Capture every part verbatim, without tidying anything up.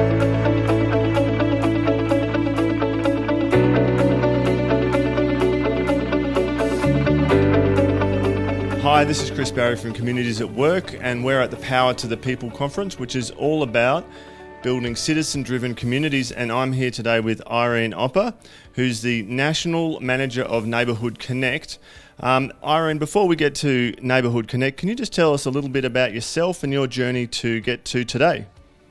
Hi, this is Chris Barry from Communities at Work, and we're at the Power to the People conference, which is all about building citizen-driven communities, and I'm here today with Irene Opper, who's the National Manager of Neighbourhood Connect. Um, Irene, before we get to Neighbourhood Connect, can you just tell us a little bit about yourself and your journey to get to today?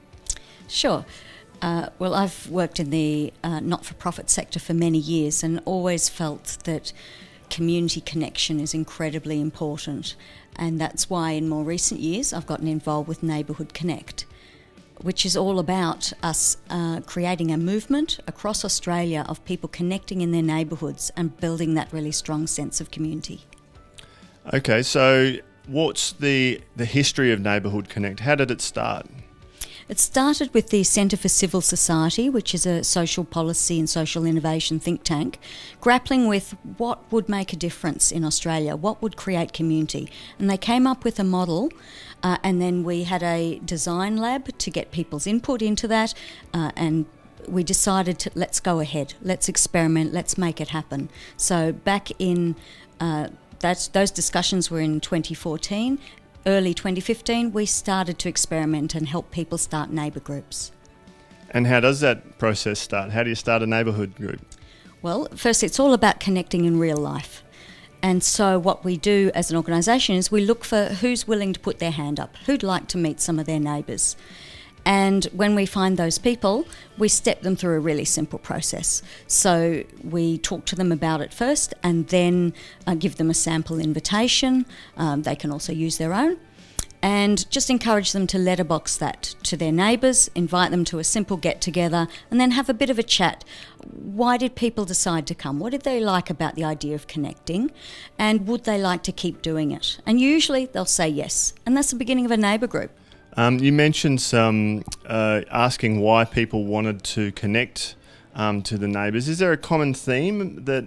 Sure. Uh, well, I've worked in the uh, not-for-profit sector for many years and always felt that community connection is incredibly important, and that's why in more recent years I've gotten involved with Neighbourhood Connect, which is all about us uh, creating a movement across Australia of people connecting in their neighbourhoods and building that really strong sense of community. Okay, so what's the, the history of Neighbourhood Connect? How did it start? It started with the Centre for Civil Society, which is a social policy and social innovation think tank, grappling with what would make a difference in Australia, what would create community. And they came up with a model, uh, and then we had a design lab to get people's input into that, uh, and we decided to let's go ahead, let's experiment, let's make it happen. So back in, uh, that's, those discussions were in twenty fourteen, early twenty fifteen, we started to experiment and help people start neighbour groups. And how does that process start? How do you start a neighbourhood group? Well, first it's all about connecting in real life. And so what we do as an organisation is we look for who's willing to put their hand up, who'd like to meet some of their neighbours. And when we find those people, we step them through a really simple process. So we talk to them about it first and then uh, give them a sample invitation. Um, they can also use their own. And just encourage them to letterbox that to their neighbours, invite them to a simple get-together, and then have a bit of a chat. Why did people decide to come? What did they like about the idea of connecting? And would they like to keep doing it? And usually they'll say yes. And that's the beginning of a neighbour group. Um, you mentioned some uh, asking why people wanted to connect um, to the neighbours. Is there a common theme that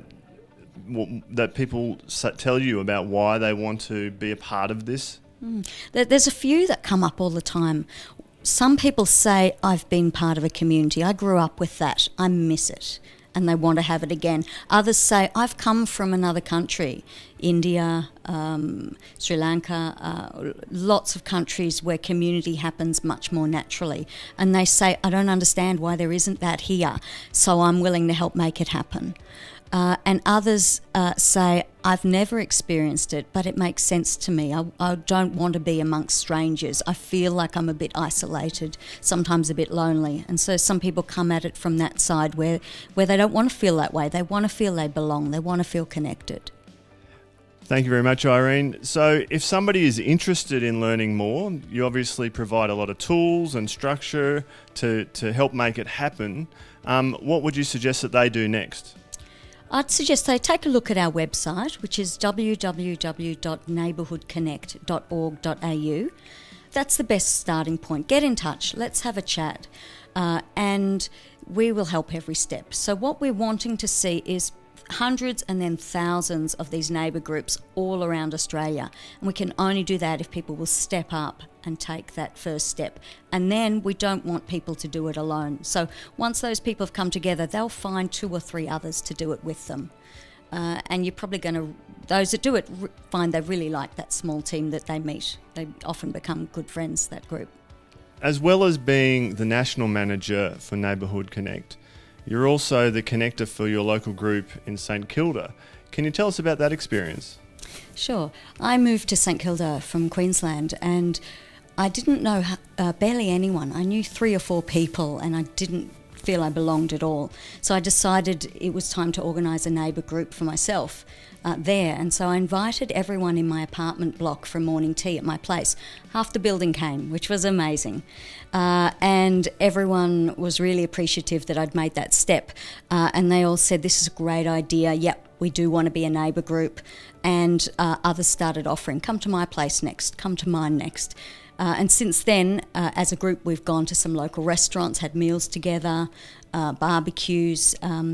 w- that people tell you about why they want to be a part of this? Mm. There's a few that come up all the time. Some people say, I've been part of a community, I grew up with that, I miss it, and they want to have it again. Others say, I've come from another country, India, um, Sri Lanka, uh, lots of countries where community happens much more naturally. And they say, I don't understand why there isn't that here, so I'm willing to help make it happen. Uh, and others uh, say, I've never experienced it, but it makes sense to me. I, I don't want to be amongst strangers. I feel like I'm a bit isolated, sometimes a bit lonely. And so some people come at it from that side where, where they don't want to feel that way. They want to feel they belong. They want to feel connected. Thank you very much, Irene. So if somebody is interested in learning more, you obviously provide a lot of tools and structure to, to help make it happen. Um, what would you suggest that they do next? I'd suggest they take a look at our website, which is w w w dot neighbourhood connect dot org dot a u. That's the best starting point. Get in touch. Let's have a chat. Uh, and we will help every step. So what we're wanting to see is hundreds and then thousands of these neighbour groups all around Australia. And we can only do that if people will step up and take that first step. And then we don't want people to do it alone. So once those people have come together, they'll find two or three others to do it with them. Uh, and you're probably going to, those that do it r- find they really like that small team that they meet. They often become good friends, that group. As well as being the National Manager for Neighbourhood Connect, you're also the connector for your local group in St Kilda. Can you tell us about that experience? Sure. I moved to St Kilda from Queensland and I didn't know uh, barely anyone. I knew three or four people and I didn't feel I belonged at all. So I decided it was time to organise a neighbour group for myself uh, there. And so I invited everyone in my apartment block for morning tea at my place. Half the building came, which was amazing. Uh, and everyone was really appreciative that I'd made that step. Uh, and they all said, this is a great idea. Yep, we do want to be a neighbour group. And uh, others started offering, come to my place next, come to mine next. Uh, and since then, uh, as a group, we've gone to some local restaurants, had meals together, uh, barbecues, um,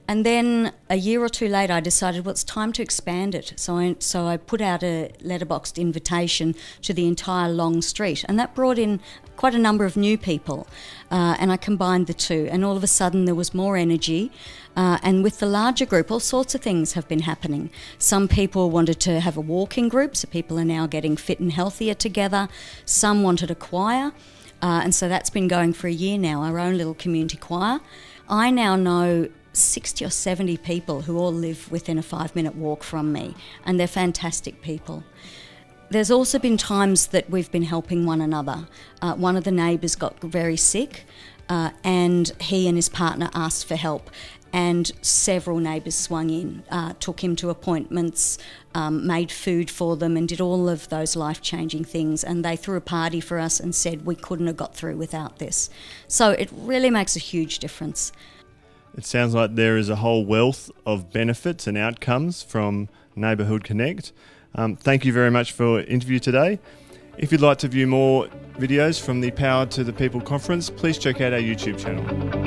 And then a year or two later, I decided, well, it's time to expand it. So I, so I put out a letterboxed invitation to the entire long street, and that brought in quite a number of new people. Uh, and I combined the two, and all of a sudden there was more energy. Uh, and with the larger group, all sorts of things have been happening. Some people wanted to have a walking group, so people are now getting fit and healthier together. Some wanted a choir, uh, and so that's been going for a year now, our own little community choir. I now know sixty or seventy people who all live within a five minute walk from me, and they're fantastic people. There's also been times that we've been helping one another. Uh, one of the neighbours got very sick, uh, and he and his partner asked for help, and several neighbours swung in, uh, took him to appointments, um, made food for them, and did all of those life-changing things. And they threw a party for us and said we couldn't have got through without this. So it really makes a huge difference. It sounds like there is a whole wealth of benefits and outcomes from Neighbourhood Connect. Um, thank you very much for the interview today. If you'd like to view more videos from the Power to the People conference, please check out our YouTube channel.